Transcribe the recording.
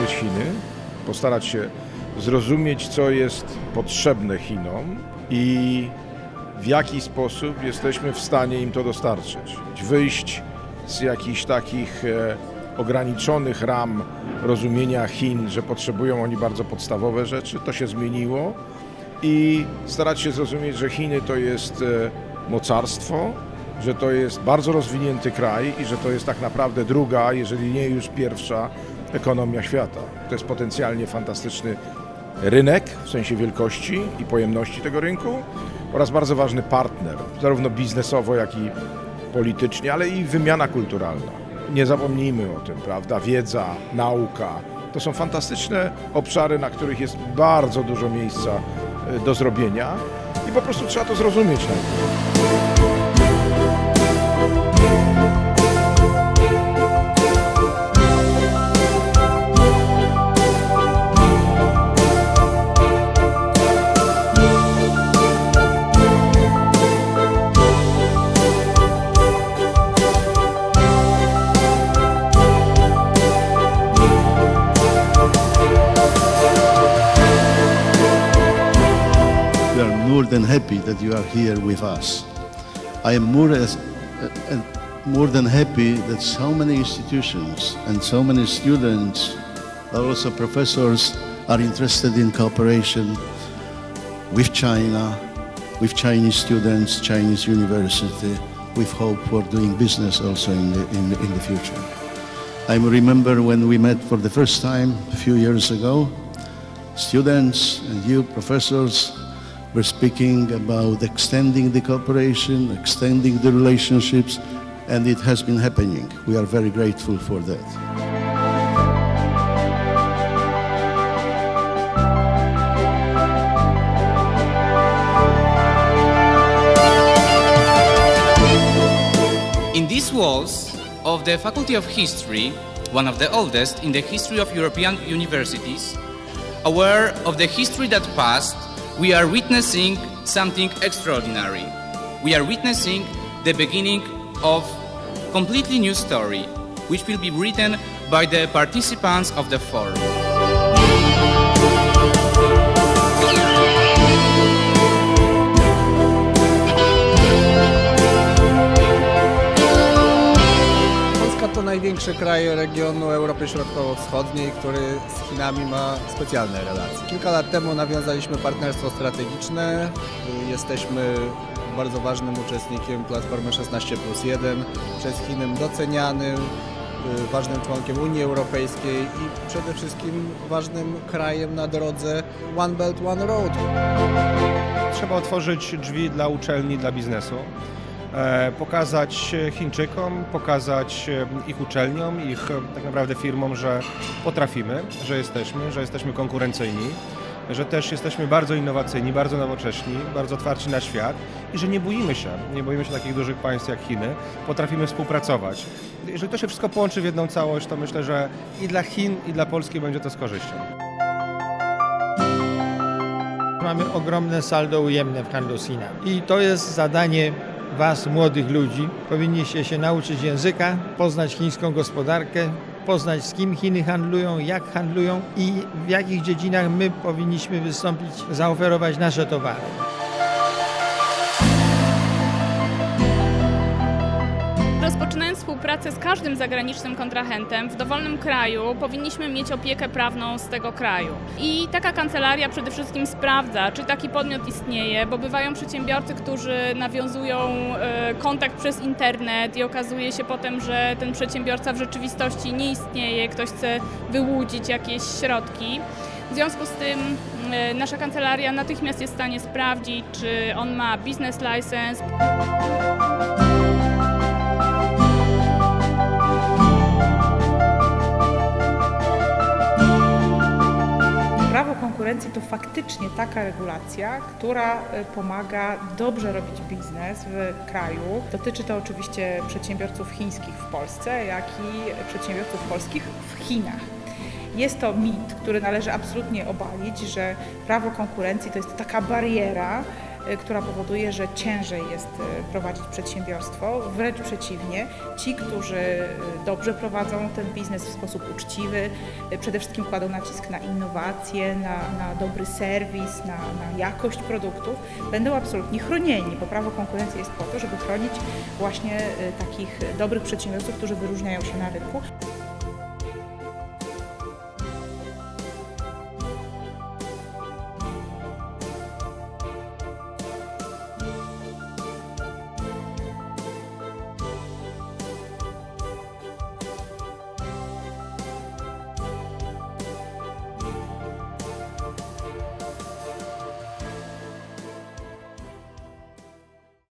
odkryć Chiny, postarać się zrozumieć, co jest potrzebne Chinom i w jaki sposób jesteśmy w stanie im to dostarczyć. Wyjść z jakichś takich ograniczonych ram rozumienia Chin, że potrzebują oni bardzo podstawowe rzeczy, to się zmieniło i starać się zrozumieć, że Chiny to jest mocarstwo, że to jest bardzo rozwinięty kraj i że to jest tak naprawdę druga, jeżeli nie już pierwsza ekonomia świata. To jest potencjalnie fantastyczny rynek w sensie wielkości i pojemności tego rynku oraz bardzo ważny partner, zarówno biznesowo, jak i politycznie, ale i wymiana kulturalna. Nie zapomnijmy o tym, prawda? Wiedza, nauka. To są fantastyczne obszary, na których jest bardzo dużo miejsca do zrobienia i po prostu trzeba to zrozumieć najpierw. More than happy that you are here with us. I am more than happy that so many institutions and so many students, also professors, are interested in cooperation with China, with Chinese students, Chinese university, with hope for doing business also in the future. I remember when we met for the first time a few years ago, students and you professors we're speaking about extending the cooperation, extending the relationships, and it has been happening. We are very grateful for that. In these walls of the Faculty of History, one of the oldest in the history of European universities, aware of the history that passed, we are witnessing something extraordinary. We are witnessing the beginning of a completely new story, which will be written by the participants of the forum. Polska to największy kraj regionu Europy Środkowo-Wschodniej, który z Chinami ma specjalne relacje. Kilka lat temu nawiązaliśmy partnerstwo strategiczne. Jesteśmy bardzo ważnym uczestnikiem Platformy 16+1, przez Chiny docenianym, ważnym członkiem Unii Europejskiej i przede wszystkim ważnym krajem na drodze One Belt, One Road. Trzeba otworzyć drzwi dla uczelni, dla biznesu. Pokazać Chińczykom, pokazać ich uczelniom, ich tak naprawdę firmom, że potrafimy, że jesteśmy konkurencyjni, że też jesteśmy bardzo innowacyjni, bardzo nowocześni, bardzo otwarci na świat i że nie boimy się takich dużych państw jak Chiny, potrafimy współpracować. Jeżeli to się wszystko połączy w jedną całość, to myślę, że i dla Chin, i dla Polski będzie to z korzyścią. Mamy ogromne saldo ujemne w handlu z Chinami i to jest zadanie Was, młodych ludzi. Powinniście się nauczyć języka, poznać chińską gospodarkę, poznać, z kim Chiny handlują, jak handlują i w jakich dziedzinach my powinniśmy wystąpić, zaoferować nasze towary. Rozpoczynając współpracę z każdym zagranicznym kontrahentem w dowolnym kraju, powinniśmy mieć opiekę prawną z tego kraju. I taka kancelaria przede wszystkim sprawdza, czy taki podmiot istnieje, bo bywają przedsiębiorcy, którzy nawiązują kontakt przez internet i okazuje się potem, że ten przedsiębiorca w rzeczywistości nie istnieje, ktoś chce wyłudzić jakieś środki. W związku z tym nasza kancelaria natychmiast jest w stanie sprawdzić, czy on ma business license. Prawo konkurencji to faktycznie taka regulacja, która pomaga dobrze robić biznes w kraju. Dotyczy to oczywiście przedsiębiorców chińskich w Polsce, jak i przedsiębiorców polskich w Chinach. Jest to mit, który należy absolutnie obalić, że prawo konkurencji to jest taka bariera, która powoduje, że ciężej jest prowadzić przedsiębiorstwo. Wręcz przeciwnie, ci, którzy dobrze prowadzą ten biznes w sposób uczciwy, przede wszystkim kładą nacisk na innowacje, na dobry serwis, na jakość produktów, będą absolutnie chronieni, bo prawo konkurencji jest po to, żeby chronić właśnie takich dobrych przedsiębiorców, którzy wyróżniają się na rynku.